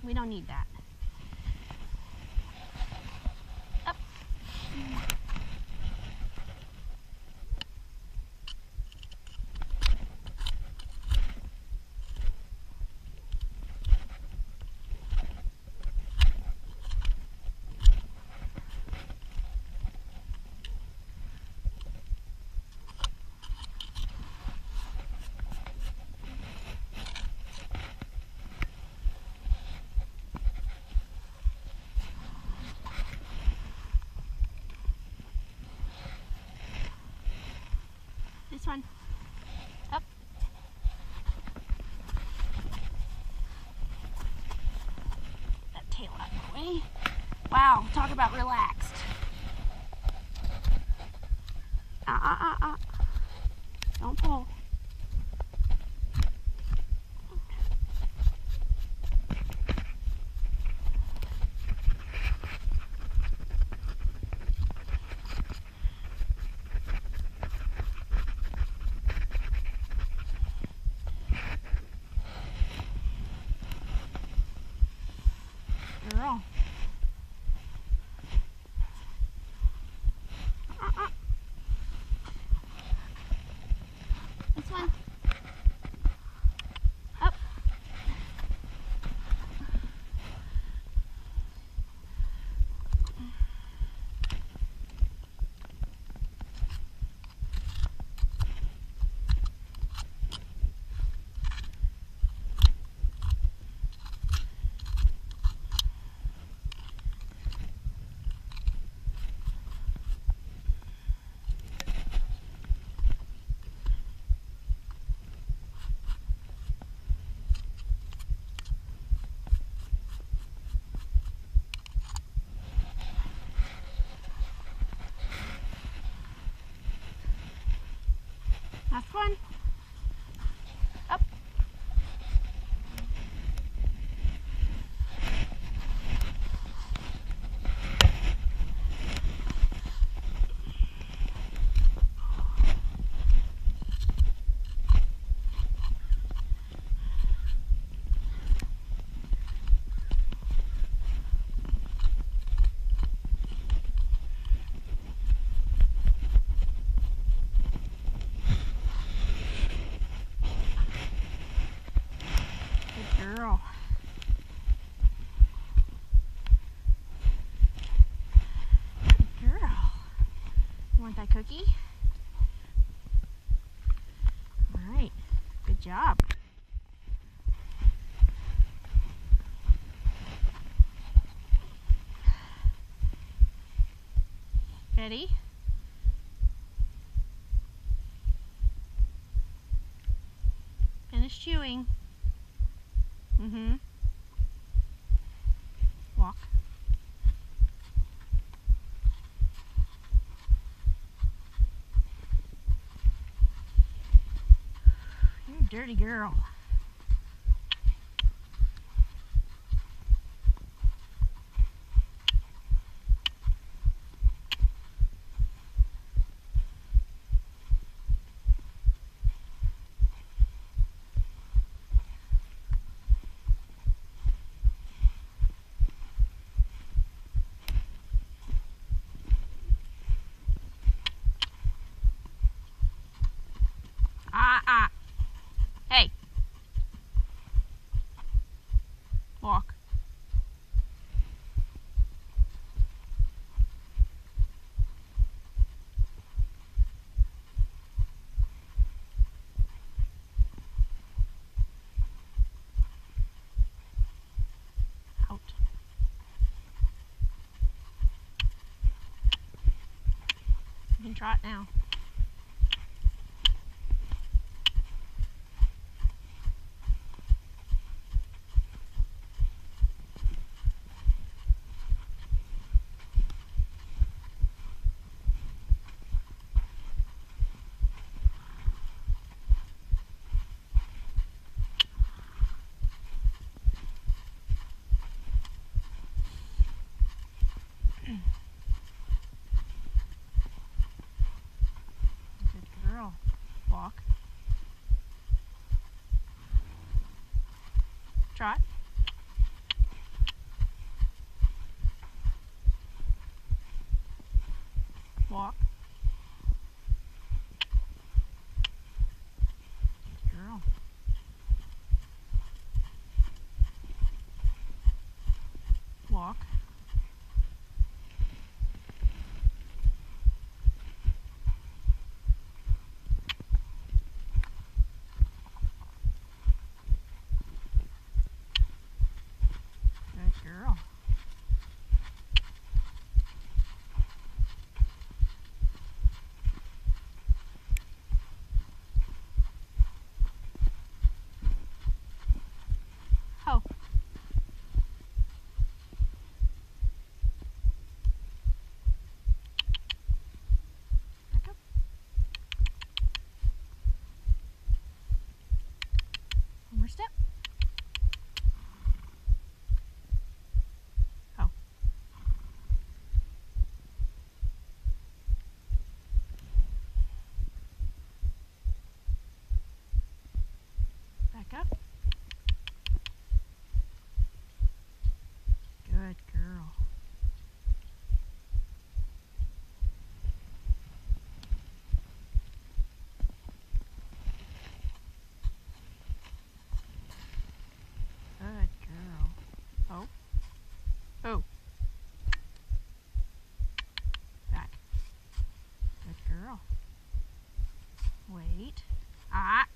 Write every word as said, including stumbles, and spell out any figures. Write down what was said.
We don't need that. Up. This one. Up. That tail out of the way. Wow, talk about relaxed. Ah, ah, ah, ah. Don't pull. Girl. Uh-uh. This one. Up. Last one. Up. Girl. Good girl. You want that cookie? All right. Good job. Ready? Finish chewing. Mm-hmm. Walk. You're a dirty girl. Ah, ah. Hey. Walk. Out. You can trot now. Good girl. Walk. Trot. Walk. Girl. Walk. Good girl. Ho. Back up. One more step. Ho. Back up. Good girl. Good girl. Oh. Oh. Back. Good girl. Wait. Ah.